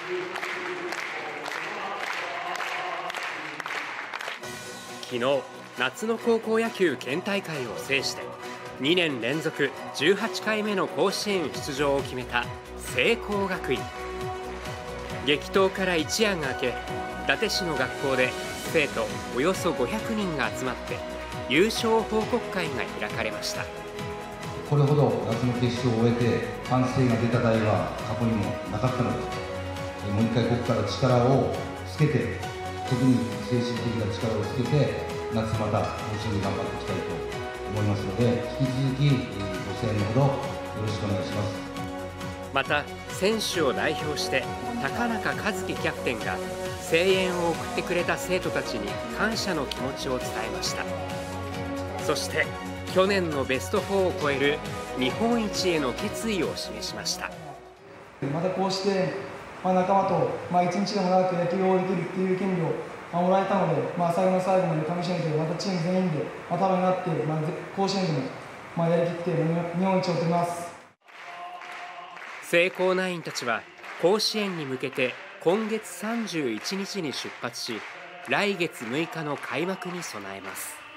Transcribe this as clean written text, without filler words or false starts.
昨日、夏の高校野球県大会を制して2年連続18回目の甲子園出場を決めた聖光学院。激闘から一夜が明け、伊達市の学校で生徒およそ500人が集まって優勝報告会が開かれました。 これほど夏の決勝を終えて歓声が出た代は過去にもなかったので、もう一回ここから力をつけて、特に精神的な力をつけて夏また甲子園で頑張っていきたいと思いますので、引き続きご声援のほどよろしくお願いします。 また選手を代表して高中一樹キャプテンが声援を送ってくれた生徒たちに感謝の気持ちを伝えました。そして去年のベスト4を超える日本一への決意を示しました。 またこうして、仲間と、一日でも長く野球をできるっていう権利をもらえたので、最後の最後までかみしめて、またチーム全員で束になって、甲子園でもやりきって日本一を取ります。 聖光ナインたちは甲子園に向けて今月31日に出発し、来月6日の開幕に備えます。